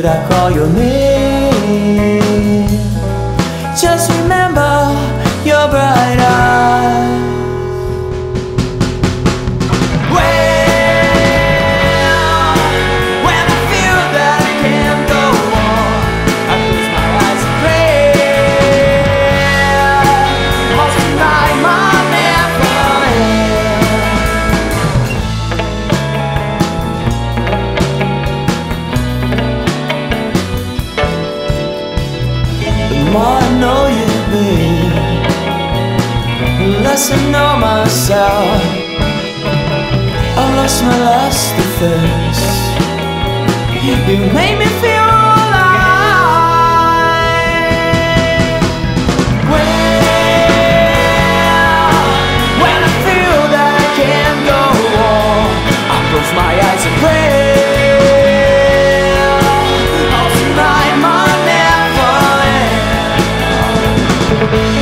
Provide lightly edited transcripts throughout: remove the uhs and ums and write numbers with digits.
should I call your name? Just remember your bright eyes. When I feel that I can't go on, I close my eyes and pray. Most tonight my never end. The more I know you, babe, the less I know myself. I've lost my last defense. You made me feel alive. When I feel that I can't go on, I close my eyes and pray. Oh, tonight might never end.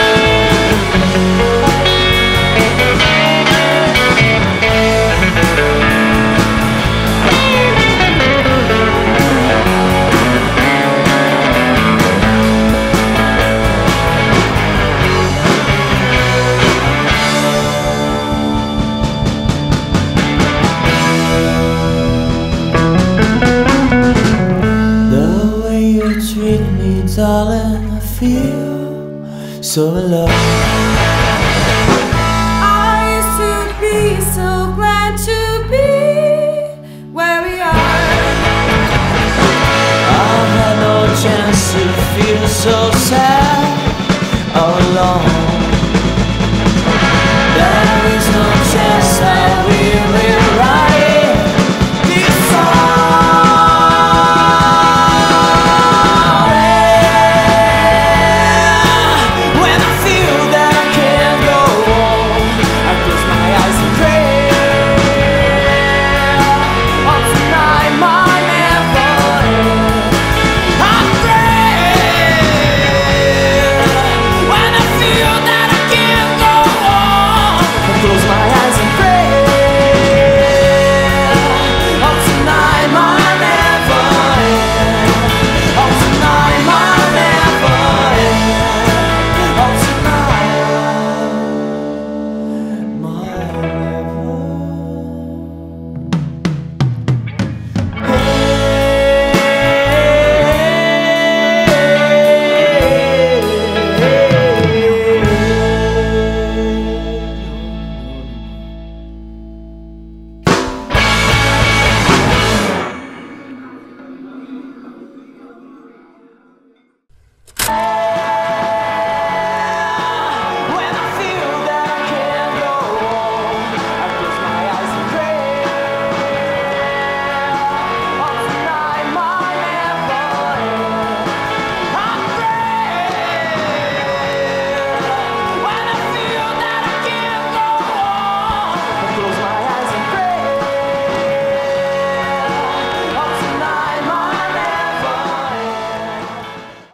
Darling, I feel so alone. I used to be so glad to be where we are. I've had no chance to feel so sad all alone.